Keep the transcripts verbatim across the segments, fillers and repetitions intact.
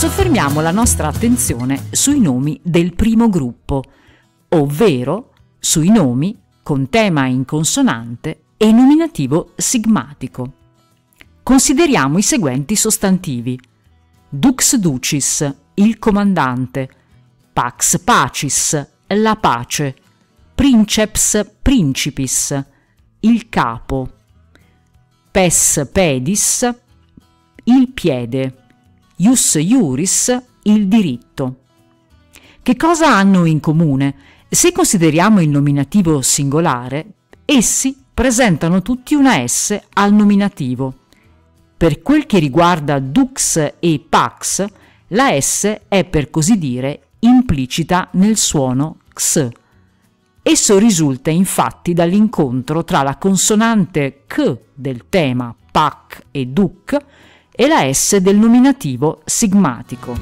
soffermiamo la nostra attenzione sui nomi del primo gruppo, ovvero sui nomi con tema in consonante e nominativo sigmatico. Consideriamo i seguenti sostantivi: dux ducis, il comandante; pax pacis, la pace; princeps principis, il capo; pes pedis, il piede; ius iuris, il diritto. Che cosa hanno in comune? Se consideriamo il nominativo singolare, essi presentano tutti una S al nominativo. Per quel che riguarda dux e pax, la S è per così dire implicita nel suono x. Esso risulta infatti dall'incontro tra la consonante k del tema pac e duc e la S del nominativo sigmatico.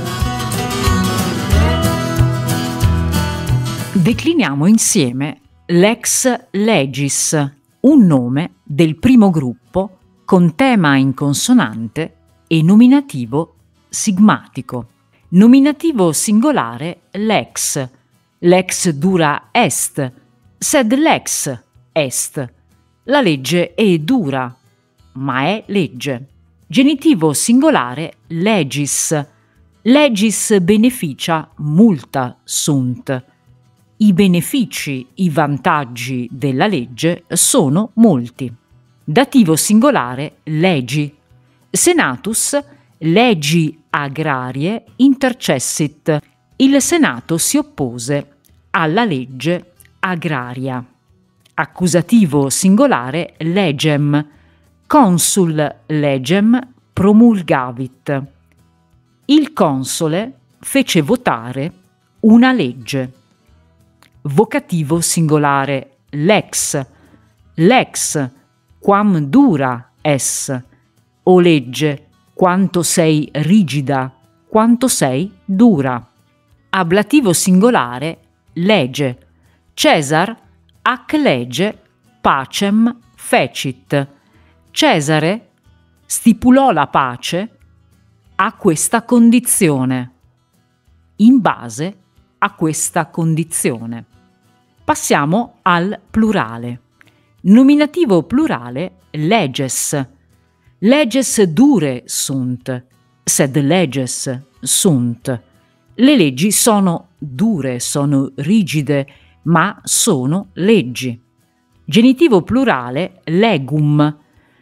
Decliniamo insieme lex legis, un nome del primo gruppo con tema in consonante e nominativo sigmatico. Nominativo singolare lex. Lex dura est, sed lex est. La legge è dura, ma è legge. Genitivo singolare legis. Legis beneficia multa sunt. I benefici, i vantaggi della legge sono molti. Dativo singolare legi. Senatus legi agrarie intercessit. Il Senato si oppose alla legge agraria. Accusativo singolare legem. Consul legem promulgavit. Il console fece votare una legge. Vocativo singolare lex. Lex quam dura es. O legge, quanto sei rigida, quanto sei dura. Ablativo singolare lege. Cesar ac lege pacem fecit. Cesare stipulò la pace a questa condizione, in base a questa condizione. Passiamo al plurale. Nominativo plurale leges. Leges dure sunt, sed leges sunt. Le leggi sono dure, sono rigide, ma sono leggi. Genitivo plurale legum.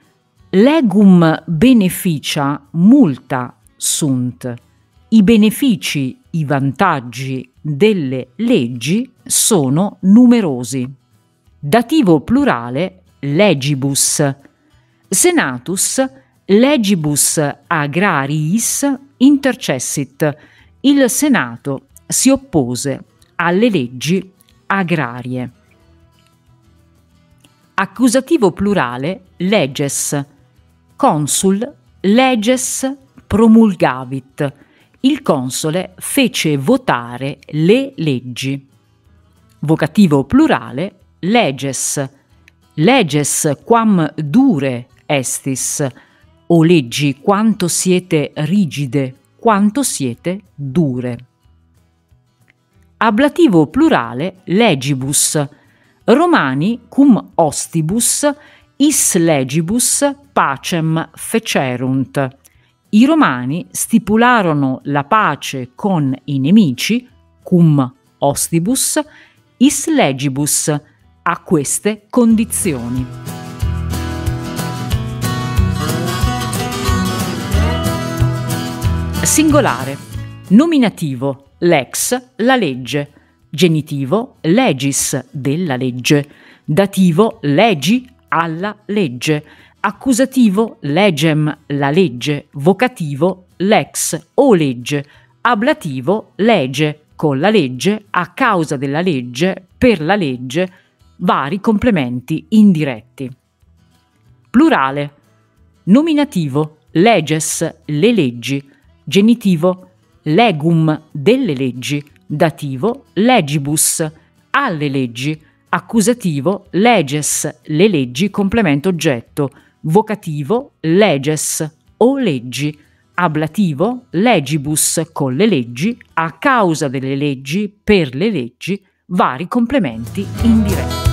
Legum beneficia multa sunt. I benefici, i vantaggi delle leggi sono numerosi. Dativo plurale legibus. Senatus legibus agrariis intercessit. Il Senato si oppose alle leggi agrarie. Accusativo plurale leges. Consul leges promulgavit. Il console fece votare le leggi. Vocativo plurale leges. Leges quam dure estis. O leggi, quanto siete rigide, quanto siete dure. Ablativo plurale legibus. Romani cum ostibus is legibus pacem fecerunt. I Romani stipularono la pace con i nemici, cum ostibus, is legibus, a queste condizioni. Singolare. Nominativo lex, la legge. Genitivo legis, della legge. Dativo legi, alla legge. Accusativo legem, la legge. Vocativo lex, o legge. Ablativo legge, con la legge, a causa della legge, per la legge, vari complementi indiretti. Plurale. Nominativo leges, le leggi. Genitivo legum, delle leggi. Dativo legibus, alle leggi. Accusativo leges, le leggi, complemento oggetto. Vocativo leges, o leggi. ablativo, legibus con le leggi, a causa delle leggi, per le leggi, vari complementi indiretti.